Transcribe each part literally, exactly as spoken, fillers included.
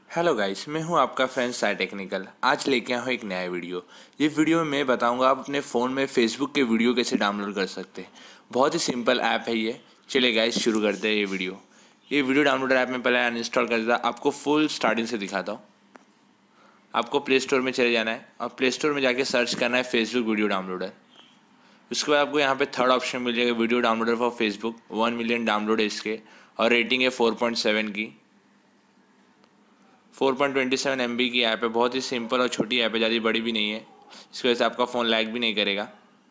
Hello guys, मैं हूं आपका फ्रेंड साई टेक्निकल। आज लेके आया हूं एक नया वीडियो। ये वीडियो में मैं बताऊंगा आप अपने फ़ोन में फेसबुक के वीडियो कैसे डाउनलोड कर सकते हैं। बहुत ही सिंपल ऐप है ये। चलिए गाइस शुरू करते हैं ये वीडियो। ये वीडियो डाउनलोडर ऐप में पहले अनइंस्टॉल कर देता, आपको फुल स्टार्टिंग से दिखाता हूँ। आपको प्ले स्टोर में चले जाना है और प्ले स्टोर में जाके सर्च करना है फेसबुक वीडियो डाउनलोडर। उसके बाद आपको यहाँ पे थर्ड ऑप्शन मिल जाएगा, video downloader for Facebook. One million download है इसके और रेटिंग है फोर पॉइंट सेवन की। Four point two seven M B की ऐप है। बहुत ही सिंपल और छोटी ऐप है, ज़्यादा बड़ी भी नहीं है। इसकी वजह से आपका फ़ोन लैग भी नहीं करेगा।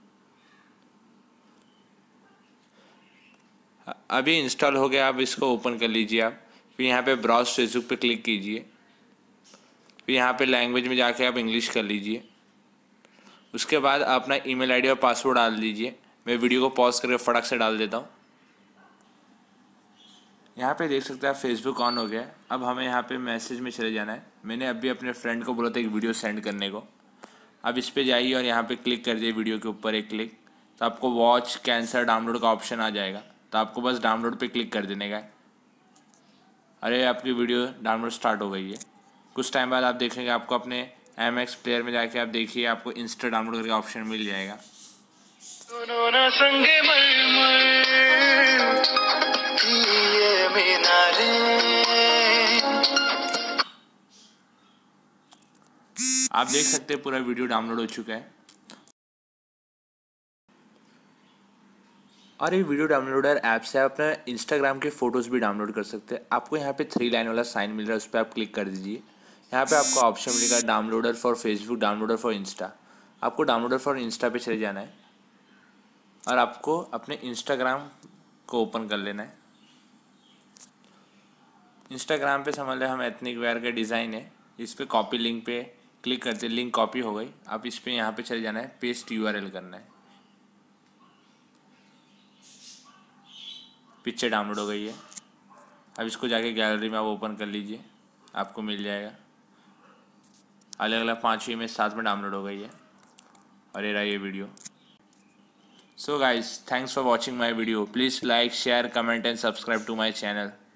अभी इंस्टॉल हो गया, आप इसको ओपन कर लीजिए। आप फिर यहाँ पे ब्राउज फेसबुक पे क्लिक कीजिए। फिर यहाँ पे लैंग्वेज में जाके आप इंग्लिश कर लीजिए। उसके बाद अपना ईमेल आईडी और पासवर्ड डाल दीजिए। मैं वीडियो को पॉज करके फटाक से डाल देता हूँ। यहाँ पे देख सकते हैं आप फेसबुक ऑन हो गया है। अब हमें यहाँ पे मैसेज में चले जाना है। मैंने अभी अपने फ्रेंड को बोला था एक वीडियो सेंड करने को। अब इस पे जाइए और यहाँ पे क्लिक कर दिए, वीडियो के ऊपर एक क्लिक, तो आपको वॉच कैंसल डाउनलोड का ऑप्शन आ जाएगा। तो आपको बस डाउनलोड पे क्लिक कर देने का है। अरे आपकी वीडियो डाउनलोड स्टार्ट हो गई है। कुछ टाइम बाद आप देखेंगे आपको अपने एम एक्स प्लेयर में जाके आप देखिए, आपको इंस्टा डाउनलोड करके ऑप्शन मिल जाएगा। आप देख सकते हैं पूरा वीडियो डाउनलोड हो चुका है। और ये वीडियो डाउनलोडर ऐप से आप अपना इंस्टाग्राम के फ़ोटोज़ भी डाउनलोड कर सकते हैं। आपको यहाँ पे थ्री लाइन वाला साइन मिल रहा है, उस पर आप क्लिक कर दीजिए। यहाँ पे आपको ऑप्शन मिलेगा downloader for Facebook, downloader for Insta. आपको डाउनलोडर फॉर इंस्टा पे चले जाना है और आपको अपने इंस्टाग्राम को ओपन कर लेना है। इंस्टाग्राम पे समझ लें हम एथनिक वेयर का डिज़ाइन है। इस पर कॉपी लिंक पे क्लिक करते, लिंक कॉपी हो गई। आप इस पर यहाँ पे चले जाना है, पेस्ट यू आर एल करना है। पिक्चर डाउनलोड हो गई है। अब इसको जाके गैलरी में आप ओपन कर लीजिए, आपको मिल जाएगा। अलग अलग पाँच इमेज साथ में डाउनलोड हो गई है और ये रहा ये video. So guys, thanks for watching my video. Please like, share, comment and subscribe to my channel.